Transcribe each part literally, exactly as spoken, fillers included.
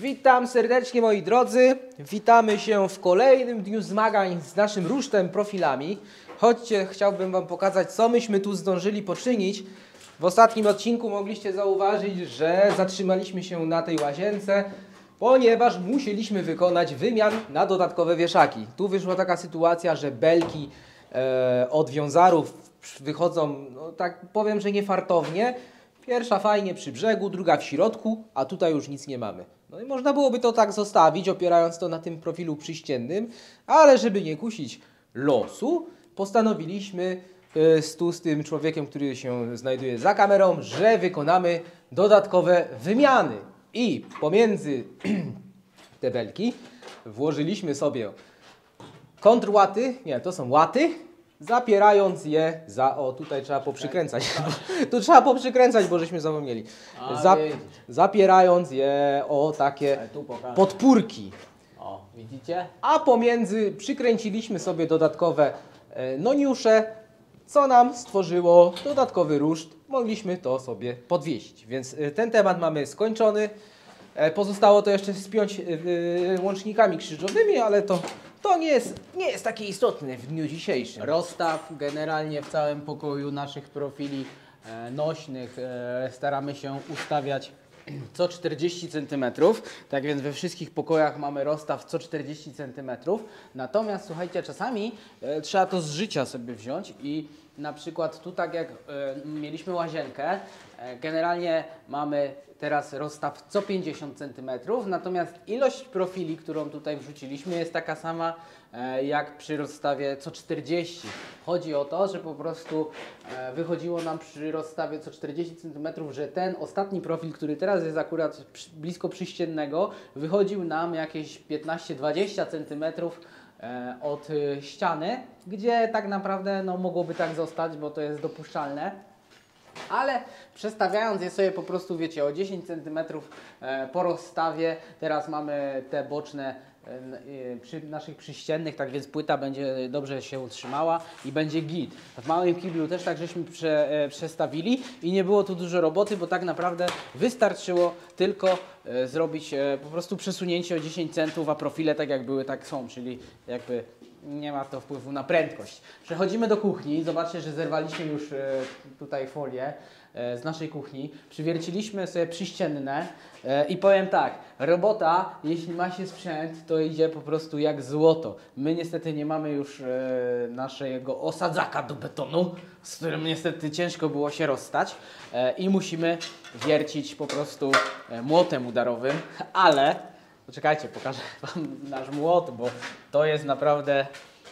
Witam serdecznie moi drodzy, witamy się w kolejnym dniu zmagań z naszym rusztem profilami. Chodźcie, chciałbym wam pokazać, co myśmy tu zdążyli poczynić. W ostatnim odcinku mogliście zauważyć, że zatrzymaliśmy się na tej łazience, ponieważ musieliśmy wykonać wymian na dodatkowe wieszaki. Tu wyszła taka sytuacja, że belki e, od wiązarów wychodzą, no tak powiem, że niefartownie. Pierwsza fajnie przy brzegu, druga w środku, a tutaj już nic nie mamy. No i można byłoby to tak zostawić, opierając to na tym profilu przyściennym, ale żeby nie kusić losu, postanowiliśmy y, z, tu z tym człowiekiem, który się znajduje za kamerą, że wykonamy dodatkowe wymiany. I pomiędzy te belki włożyliśmy sobie kontrłaty, nie, to są łaty, zapierając je za... O, tutaj trzeba poprzykręcać. Tu trzeba poprzykręcać, bo żeśmy zapomnieli. Zap, zapierając je o takie podpórki. O, widzicie? A pomiędzy przykręciliśmy sobie dodatkowe e, noniusze, co nam stworzyło dodatkowy ruszt. Mogliśmy to sobie podwieźć. Więc e, ten temat mamy skończony. E, pozostało to jeszcze spiąć e, e, łącznikami krzyżowymi, ale to... To nie jest, nie jest takie istotne w dniu dzisiejszym. Rozstaw generalnie w całym pokoju naszych profili e, nośnych e, staramy się ustawiać co czterdzieści centymetrów. Tak więc we wszystkich pokojach mamy rozstaw co czterdzieści centymetrów. Natomiast słuchajcie, czasami e, trzeba to z życia sobie wziąć i na przykład tu tak jak e, mieliśmy łazienkę, e, generalnie mamy teraz rozstaw co pięćdziesiąt centymetrów, natomiast ilość profili, którą tutaj wrzuciliśmy, jest taka sama e, jak przy rozstawie co czterdzieści. Chodzi o to, że po prostu e, wychodziło nam przy rozstawie co czterdzieści centymetrów, że ten ostatni profil, który teraz jest akurat przy, blisko przyściennego, wychodził nam jakieś piętnaście dwadzieścia centymetrów e, od e, ściany, gdzie tak naprawdę no, mogłoby tak zostać, bo to jest dopuszczalne. Ale przestawiając je sobie po prostu, wiecie, o dziesięć centymetrów e, po rozstawie, teraz mamy te boczne e, przy naszych przyściennych, tak więc płyta będzie dobrze się utrzymała i będzie git. W małym kiblu też tak żeśmy prze, e, przestawili i nie było tu dużo roboty, bo tak naprawdę wystarczyło tylko e, zrobić e, po prostu przesunięcie o dziesięć centów, a profile tak jak były, tak są, czyli jakby nie ma to wpływu na prędkość. Przechodzimy do kuchni. Zobaczcie, że zerwaliśmy już e, tutaj folię e, z naszej kuchni. Przywierciliśmy sobie przyścienne e, i powiem tak, robota, jeśli ma się sprzęt, to idzie po prostu jak złoto. My niestety nie mamy już e, naszego osadzaka do betonu, z którym niestety ciężko było się rozstać e, i musimy wiercić po prostu e, młotem udarowym, ale... Poczekajcie, pokażę wam nasz młot, bo to jest naprawdę,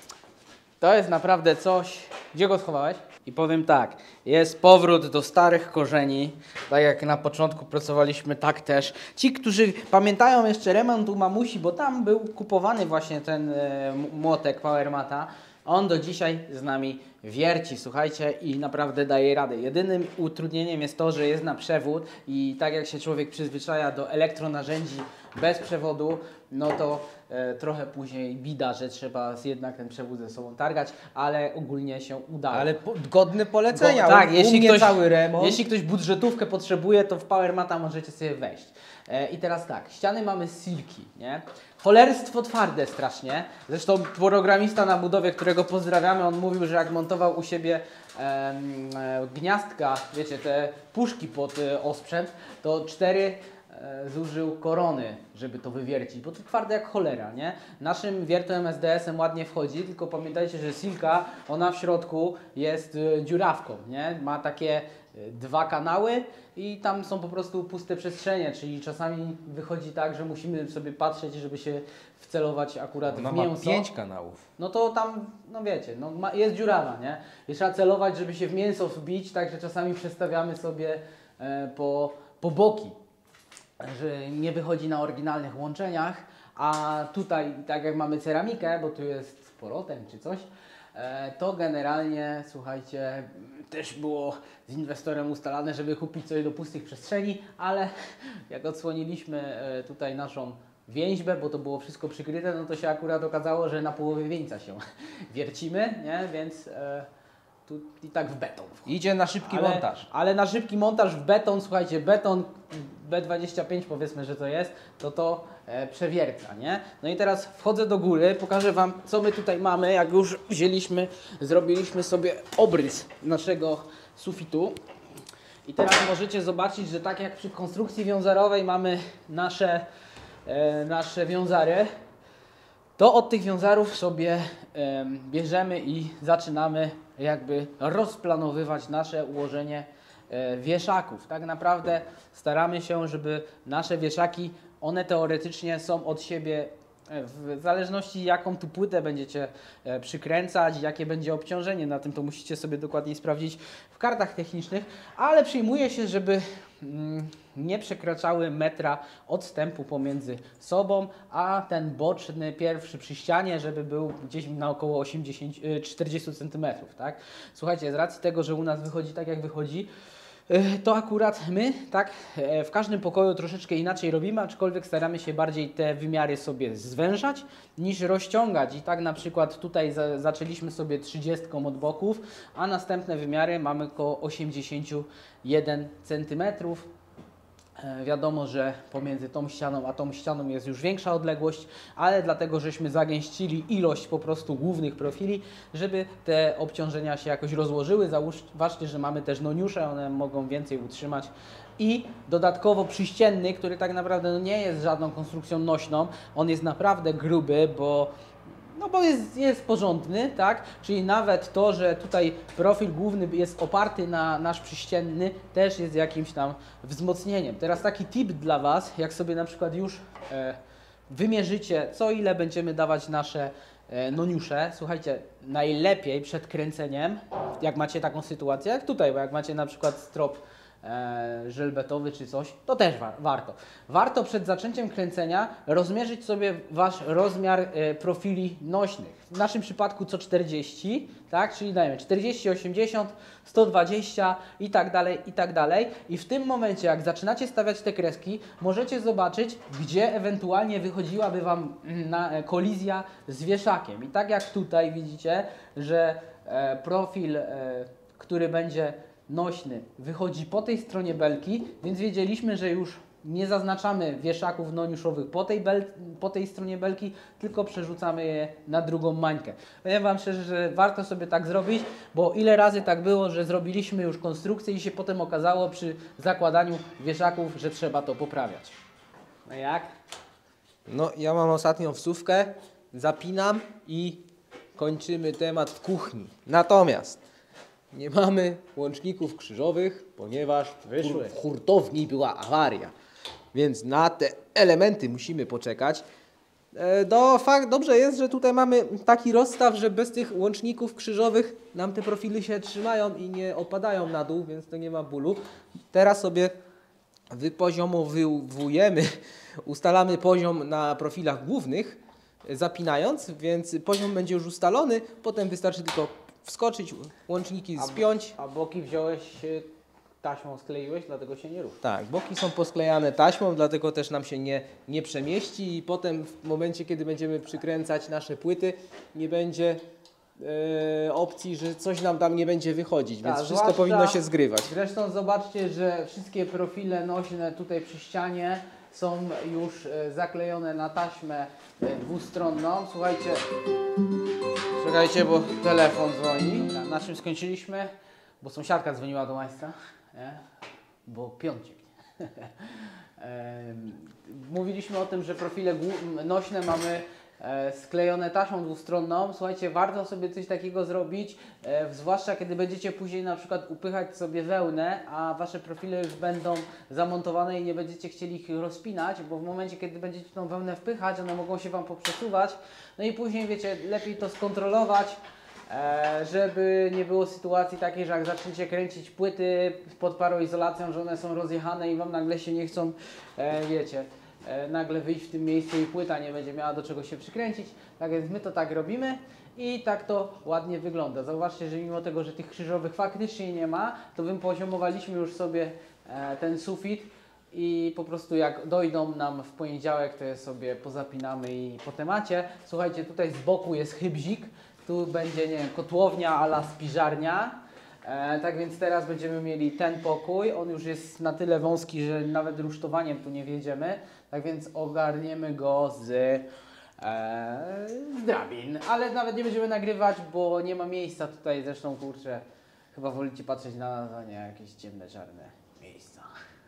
to jest naprawdę coś... Gdzie go schowałeś? I powiem tak, jest powrót do starych korzeni, tak jak na początku pracowaliśmy, tak też. Ci, którzy pamiętają jeszcze remont u mamusi, bo tam był kupowany właśnie ten e, młotek Powermata, on do dzisiaj z nami wierci, słuchajcie, i naprawdę daje radę. Jedynym utrudnieniem jest to, że jest na przewód i tak jak się człowiek przyzwyczaja do elektronarzędzi bez przewodu, no to e, trochę później bida, że trzeba jednak ten przewód ze sobą targać, ale ogólnie się udało. Ale po, godne polecenia, Go, tak, u, jeśli u mnie ktoś, cały remont. Jeśli ktoś budżetówkę potrzebuje, to w Powermata możecie sobie wejść. E, I teraz tak, ściany mamy z silki, nie? Cholerstwo twarde strasznie. Zresztą programista na budowie, którego pozdrawiamy, on mówił, że jak montował u siebie e, e, gniazdka, wiecie, te puszki pod e, osprzęt, to cztery e, zużył korony, żeby to wywiercić, bo to twarde jak cholera, nie? Naszym wiertłem S D S-em ładnie wchodzi, tylko pamiętajcie, że silka, ona w środku jest e, dziurawką, nie? Ma takie e, dwa kanały i tam są po prostu puste przestrzenie, czyli czasami wychodzi tak, że musimy sobie patrzeć, żeby się wcelować akurat Ona w ma mięso. pięć kanałów. No to tam, no wiecie, no ma, jest dziurawa, nie? I trzeba celować, żeby się w mięso wbić, także czasami przestawiamy sobie e, po, po boki, że nie wychodzi na oryginalnych łączeniach, a tutaj, tak jak mamy ceramikę, bo tu jest z porotem czy coś, e, to generalnie, słuchajcie, też było z inwestorem ustalane, żeby kupić coś do pustych przestrzeni, ale jak odsłoniliśmy e, tutaj naszą więźbę, bo to było wszystko przykryte, no to się akurat okazało, że na połowie wieńca się wiercimy, nie? Więc e, tu i tak w beton wchodzi. Idzie na szybki ale, montaż. Ale na szybki montaż w beton, słuchajcie, beton B dwadzieścia pięć powiedzmy, że to jest, to to e, przewierca, nie? No i teraz wchodzę do góry, pokażę Wam, co my tutaj mamy, jak już wzięliśmy, zrobiliśmy sobie obrys naszego sufitu. I teraz możecie zobaczyć, że tak jak przy konstrukcji wiązarowej mamy nasze, e, nasze wiązary, to od tych wiązarów sobie e, bierzemy i zaczynamy jakby rozplanowywać nasze ułożenie e, wieszaków. Tak naprawdę staramy się, żeby nasze wieszaki, one teoretycznie są od siebie, e, w zależności jaką tu płytę będziecie e, przykręcać, jakie będzie obciążenie na tym, to musicie sobie dokładniej sprawdzić w kartach technicznych, ale przyjmuje się, żeby mm, nie przekraczały metra odstępu pomiędzy sobą, a ten boczny pierwszy przy ścianie, żeby był gdzieś na około osiemdziesiąt, czterdzieści centymetrów. Tak? Słuchajcie, z racji tego, że u nas wychodzi tak jak wychodzi, to akurat my tak w każdym pokoju troszeczkę inaczej robimy, aczkolwiek staramy się bardziej te wymiary sobie zwężać niż rozciągać. I tak na przykład tutaj za, zaczęliśmy sobie trzydziestką od boków, a następne wymiary mamy około osiemdziesiąt jeden centymetrów. Wiadomo, że pomiędzy tą ścianą a tą ścianą jest już większa odległość, ale dlatego, żeśmy zagęścili ilość po prostu głównych profili, żeby te obciążenia się jakoś rozłożyły. Zauważcie, że mamy też noniusze, one mogą więcej utrzymać. I dodatkowo przyścienny, który tak naprawdę no nie jest żadną konstrukcją nośną, on jest naprawdę gruby, bo No bo jest, jest porządny, tak? Czyli nawet to, że tutaj profil główny jest oparty na nasz przyścienny, też jest jakimś tam wzmocnieniem. Teraz taki tip dla Was, jak sobie na przykład już e, wymierzycie, co ile będziemy dawać nasze e, noniusze. Słuchajcie, najlepiej przed kręceniem, jak macie taką sytuację, jak tutaj, bo jak macie na przykład strop E, żelbetowy czy coś, to też wa warto. Warto przed zaczęciem kręcenia rozmierzyć sobie Wasz rozmiar e, profili nośnych. W naszym przypadku co czterdzieści, tak? Czyli dajemy czterdzieści, osiemdziesiąt, sto dwadzieścia i tak dalej, i tak dalej. I w tym momencie, jak zaczynacie stawiać te kreski, możecie zobaczyć, gdzie ewentualnie wychodziłaby Wam na, e, kolizja z wieszakiem. I tak jak tutaj widzicie, że e, profil, e, który będzie nośny wychodzi po tej stronie belki, więc wiedzieliśmy, że już nie zaznaczamy wieszaków noniuszowych po tej, bel, po tej stronie belki, tylko przerzucamy je na drugą mańkę. Powiem Wam szczerze, że warto sobie tak zrobić, bo ile razy tak było, że zrobiliśmy już konstrukcję i się potem okazało przy zakładaniu wieszaków, że trzeba to poprawiać. No jak? No, ja mam ostatnią wsówkę, zapinam i kończymy temat w kuchni. Natomiast nie mamy łączników krzyżowych, ponieważ Wyszły. w hurtowni była awaria. Więc na te elementy musimy poczekać. E, do, fakt, dobrze jest, że tutaj mamy taki rozstaw, że bez tych łączników krzyżowych nam te profily się trzymają i nie opadają na dół, więc to nie ma bólu. Teraz sobie wypoziomowujemy, ustalamy poziom na profilach głównych, zapinając, więc poziom będzie już ustalony, potem wystarczy tylko wskoczyć, łączniki spiąć. A, a boki wziąłeś, e, taśmą skleiłeś, dlatego się nie rusza. Tak, boki są posklejane taśmą, dlatego też nam się nie, nie przemieści i potem w momencie, kiedy będziemy przykręcać nasze płyty, nie będzie e, opcji, że coś nam tam nie będzie wychodzić, Tak, więc wszystko zwłaszcza- powinno się zgrywać. Zresztą zobaczcie, że wszystkie profile nośne tutaj przy ścianie są już e, zaklejone na taśmę e, dwustronną. Słuchajcie, czekajcie, bo telefon dzwoni. Na czym skończyliśmy? Bo sąsiadka dzwoniła do majstra, nie? Bo piąciek. Em, Mówiliśmy o tym, że profile głó- nośne mamy e, sklejone taśmą dwustronną. Słuchajcie, warto sobie coś takiego zrobić, e, zwłaszcza kiedy będziecie później na przykład upychać sobie wełnę, a Wasze profile już będą zamontowane i nie będziecie chcieli ich rozpinać, bo w momencie, kiedy będziecie tą wełnę wpychać, one mogą się Wam poprzesuwać. No i później, wiecie, lepiej to skontrolować, e, żeby nie było sytuacji takiej, że jak zaczniecie kręcić płyty pod paroizolacją, że one są rozjechane i Wam nagle się nie chcą, e, wiecie, e, nagle wyjść w tym miejscu i płyta nie będzie miała do czego się przykręcić. Tak więc my to tak robimy i tak to ładnie wygląda. Zauważcie, że mimo tego, że tych krzyżowych faktycznie nie ma, to wypoziomowaliśmy już sobie e, ten sufit i po prostu jak dojdą nam w poniedziałek, to je sobie pozapinamy i po temacie. Słuchajcie, tutaj z boku jest chybzik, tu będzie, nie wiem, kotłownia a la spiżarnia. E, tak więc teraz będziemy mieli ten pokój. On już jest na tyle wąski, że nawet rusztowaniem tu nie wjedziemy. Tak więc ogarniemy go z, e, z drabin. Ale nawet nie będziemy nagrywać, bo nie ma miejsca tutaj. Zresztą kurczę, chyba wolicie patrzeć na nas, a nie jakieś ciemne, czarne miejsca.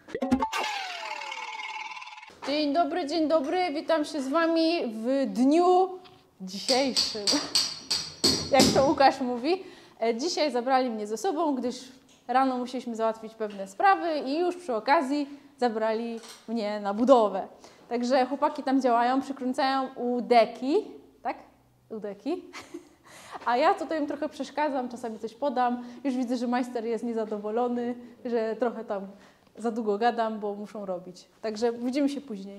Dzień dobry, dzień dobry. Witam się z Wami w dniu dzisiejszym. Jak to Łukasz mówi. E, Dzisiaj zabrali mnie ze sobą, gdyż rano musieliśmy załatwić pewne sprawy i już przy okazji zabrali mnie na budowę. Także chłopaki tam działają, przykręcają u deki, tak? U deki. A ja tutaj im trochę przeszkadzam, czasami coś podam. Już widzę, że majster jest niezadowolony, że trochę tam za długo gadam, bo muszą robić. Także widzimy się później.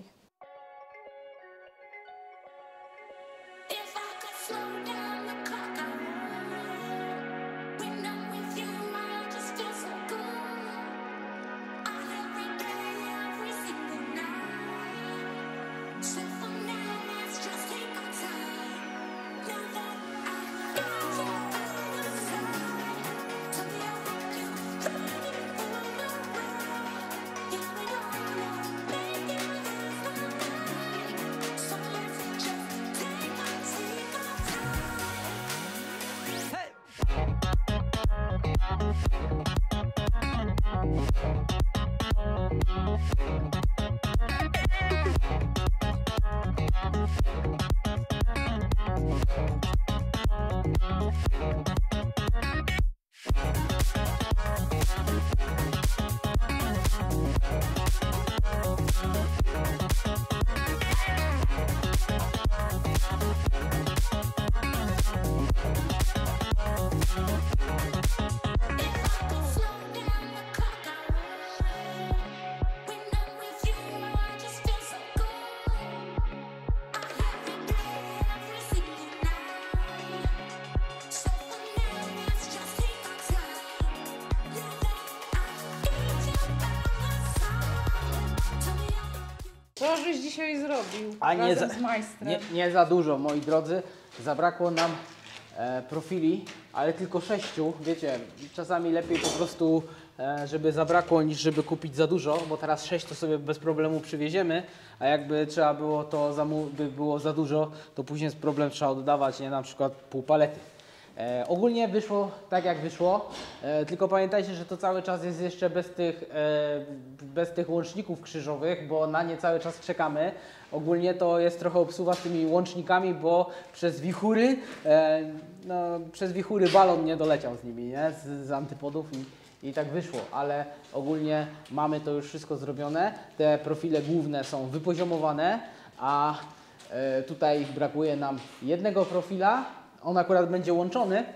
Co żeś dzisiaj zrobił A nie razem za, z majstrem? nie, nie za dużo, moi drodzy. Zabrakło nam e, profili, ale tylko sześciu. Wiecie, czasami lepiej po prostu, e, żeby zabrakło, niż żeby kupić za dużo, bo teraz sześć to sobie bez problemu przywieziemy, a jakby trzeba było to za, by było za dużo, to później jest problem, trzeba oddawać, nie, na przykład pół palety. E, ogólnie wyszło tak jak wyszło, e, tylko pamiętajcie, że to cały czas jest jeszcze bez tych, e, bez tych łączników krzyżowych, bo na nie cały czas czekamy. Ogólnie to jest trochę obsuwa z tymi łącznikami, bo przez wichury, e, no, przez wichury balon nie doleciał z nimi, nie? Z, z antypodów i, i tak wyszło, ale ogólnie mamy to już wszystko zrobione. Te profile główne są wypoziomowane, a e, tutaj brakuje nam jednego profila. On akurat będzie łączony.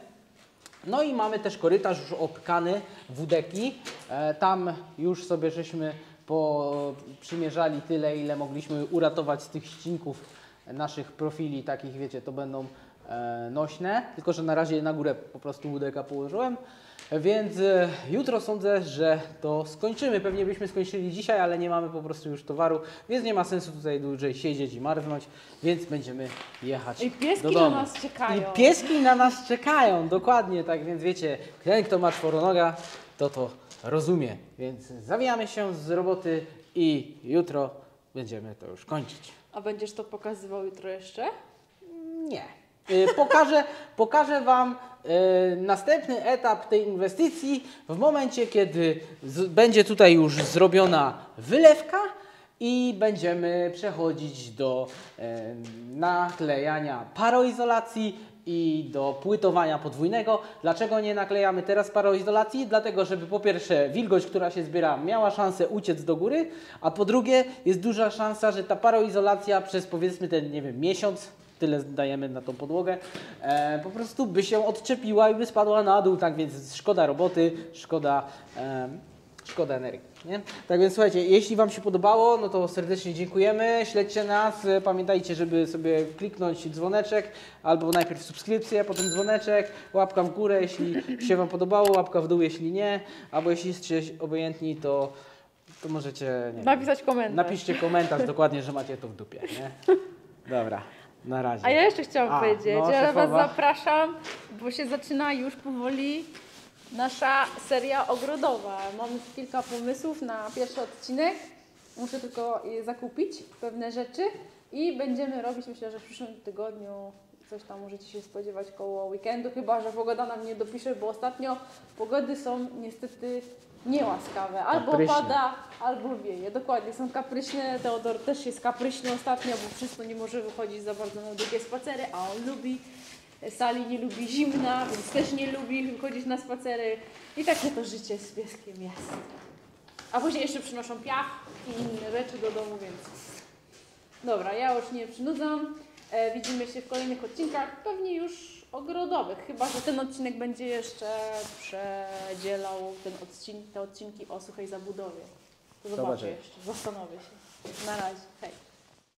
No i mamy też korytarz już obkany wódeki. E, tam już sobie żeśmy po, przymierzali tyle, ile mogliśmy uratować z tych ścinków naszych profili. Takich, wiecie, to będą e, nośne. Tylko że na razie na górę po prostu wódeka położyłem. Więc e, jutro sądzę, że to skończymy. Pewnie byśmy skończyli dzisiaj, ale nie mamy po prostu już towaru, więc nie ma sensu tutaj dłużej siedzieć i marznąć, więc będziemy jechać I pieski do domu. na nas czekają. I pieski na nas czekają, dokładnie, tak więc wiecie, ten kto ma czworonoga, to to rozumie. Więc zawijamy się z roboty i jutro będziemy to już kończyć. A będziesz to pokazywał jutro jeszcze? Nie. Y, Pokażę, pokażę Wam y, następny etap tej inwestycji w momencie, kiedy z, będzie tutaj już zrobiona wylewka i będziemy przechodzić do y, naklejania paroizolacji i do płytowania podwójnego. Dlaczego nie naklejamy teraz paroizolacji? Dlatego, żeby po pierwsze wilgoć, która się zbiera, miała szansę uciec do góry, a po drugie jest duża szansa, że ta paroizolacja przez powiedzmy ten, nie wiem, miesiąc, tyle dajemy na tą podłogę, e, po prostu by się odczepiła i by spadła na dół, tak więc szkoda roboty, szkoda, e, szkoda energii. Nie? Tak więc słuchajcie, jeśli Wam się podobało, no to serdecznie dziękujemy, śledźcie nas, pamiętajcie, żeby sobie kliknąć dzwoneczek, albo najpierw subskrypcję, potem dzwoneczek, łapka w górę, jeśli się Wam podobało, łapka w dół, jeśli nie, albo jeśli jesteście obojętni, to, to możecie nie Napisać wiem, komentarz. napiszcie komentarz dokładnie, że macie to w dupie. Nie? Dobra. Na razie. A ja jeszcze chciałam A, powiedzieć, no, ja Was szefowa. zapraszam, bo się zaczyna już powoli Nasza seria ogrodowa. Mamy kilka pomysłów na pierwszy odcinek. Muszę tylko je zakupić, pewne rzeczy i będziemy robić, myślę, że w przyszłym tygodniu coś tam możecie się spodziewać koło weekendu, chyba że pogoda nam nie dopisze, bo ostatnio pogody są niestety niełaskawe. Albo Kapryśne. pada, albo wieje. Dokładnie, są kapryśne. Teodor też jest kapryśny ostatnio, bo przez to nie może wychodzić za bardzo na długie spacery, a on lubi. Sali nie lubi zimna, więc też nie lubi wychodzić na spacery. I takie to życie z pieskiem jest. A później jeszcze przynoszą piach i inne rzeczy do domu, więc... Dobra, ja już nie przynudzam. E, widzimy się w kolejnych odcinkach, pewnie już ogrodowych. Chyba że ten odcinek będzie jeszcze przedzielał ten odcin te odcinki o suchej zabudowie. To zobaczę Zobaczymy. jeszcze, zastanowię się. Na razie, hej.